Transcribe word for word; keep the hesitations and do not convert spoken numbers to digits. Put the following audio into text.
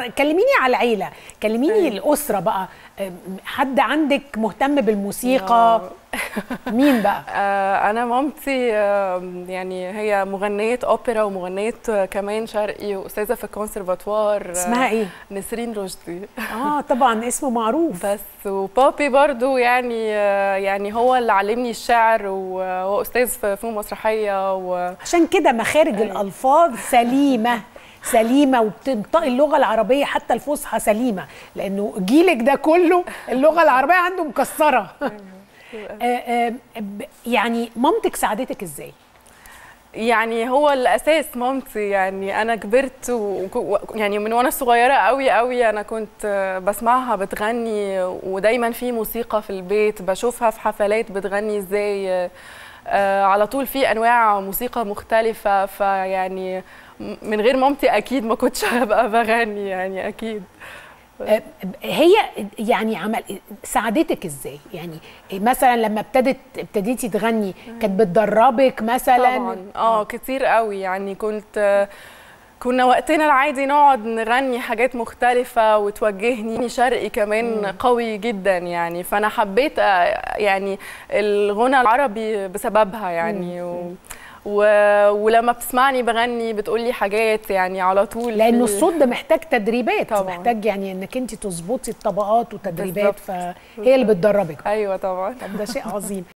كلميني على العيله، كلميني الاسره بقى. حد عندك مهتم بالموسيقى؟ مين بقى؟ آه انا مامتي آه يعني هي مغنيه اوبرا ومغنيه كمان شرقي واستاذه في الكونسرفاتوار. اسمها ايه؟ نسرين رشدي. اه طبعا اسمه معروف. بس وبابي برضو يعني آه يعني هو اللي علمني الشعر وهو استاذ في فنون مسرحيه و... عشان كده مخارج الالفاظ سليمه سليمه، وبتنطقي اللغه العربيه حتى الفصحى سليمه، لانه جيلك ده كله اللغه العربيه عنده مكسره. آه آه يعني مامتك ساعدتك ازاي؟ يعني هو الاساس مامتي. يعني انا كبرت و... يعني من وانا صغيره قوي قوي انا كنت بسمعها بتغني، ودايما في موسيقى في البيت، بشوفها في حفلات بتغني ازاي. آه على طول في انواع موسيقى مختلفه، فيعني من غير مامتي اكيد ما كنتش هبقى بغني يعني اكيد. هي يعني عمل ساعدتك ازاي؟ يعني مثلا لما ابتدت ابتديتي تغني كانت بتدربك مثلا؟ طبعا اه كتير قوي. يعني كنت كنا وقتنا العادي نقعد نغني حاجات مختلفة وتوجهني شرقي كمان قوي جدا يعني، فأنا حبيت يعني الغنى العربي بسببها يعني. و... و... ولما بتسمعني بغني بتقولي حاجات يعني على طول، لأنه الصوت ده محتاج تدريبات طبعا. محتاج يعني انك انت تظبطي الطبقات وتدريبات، فهي اللي بتدربك. ايوه طبعا. طب ده شيء عظيم.